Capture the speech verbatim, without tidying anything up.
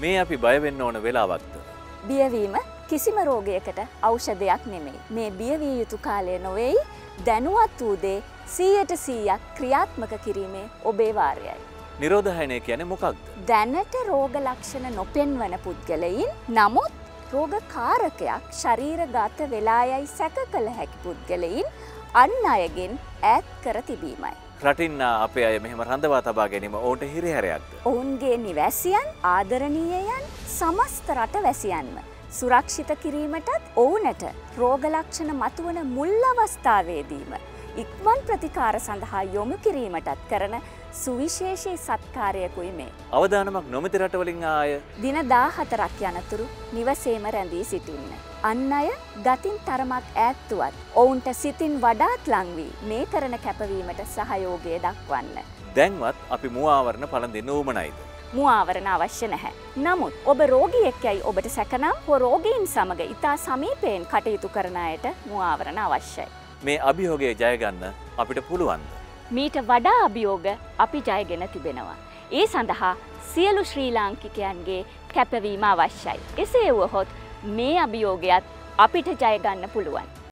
මේ අපි බය වෙන්න ඕන වෙලාවක්ද? බියවීම කිසිම රෝගයකට ඖෂධයක් නෙමෙයි. මේ බියවිය යුතු කාලය නොවේයි. දැනුවත් වූ දේ සීයට සීයක් ක්‍රියාත්මක කිරීමේ ඔබේ වාරයයි. නිරෝධායනය කියන්නේ මොකක්ද? දැනට රෝග ලක්ෂණ නොපෙන්වන පුද්ගලයින් නමුත් රෝගකාරකයක් ශරීරගත වෙලායයි සැක කළ හැකි පුද්ගලයින් අන් අයගෙන් ඈත් කර තිබීමයි. රටින් අපේ අය මෙහෙම රඳවා තබා ගැනීම ඔවුන්ට හිරිහැරයක්ද? ඔවුන්ගේ නිවැසියන් ආදරණීයයන් සමස්ත රට වැසියන්ම සුරක්ෂිත කිරීමටත් ඔවුනට රෝග ලක්ෂණ මතුවන මුල් අවස්ථාවේදීම ඉක්මන් ප්‍රතිකාර සඳහා යොමු කිරීමටත් කරන සුවිශේෂී සත්කාරයකුයි මේ. අවදානමක් නොමැති රටවලින් ආය දින දාහතරක් යනතුරු නිවසේම රැඳී සිටින්න. අන් අය ගතින් තරමක් ඈත්තුවත් ඔවුන්ට සිතින් වඩාත් ලං වී මේ කරන කැපවීමට සහයෝගය දක්වන්න. දැන්වත් අපි මුවාවරණ පළඳින්න උවමනයිද? මුවාවරණ අවශ්‍ය නැහැ. නමුත් ඔබ රෝගියෙක් යයි ඔබට සැකනම් හෝ රෝගීන් සමග ඉතා සමීපයෙන් කටයුතු කරන අයට මුවාවරණ අවශ්‍යයි. මේ අභියෝගය ජය ගන්න අපිට පුළුවන්ද? මීට වඩා අභියෝග අපි ජයගෙන තිබෙනවා. ඒ සඳහා සියලු ශ්‍රී ලාංකිකයන්ගේ කැපවීම අවශ්‍යයි. එසේ වුවහොත් මේ අභියෝගයත් අපිට ජය ගන්න පුළුවන්.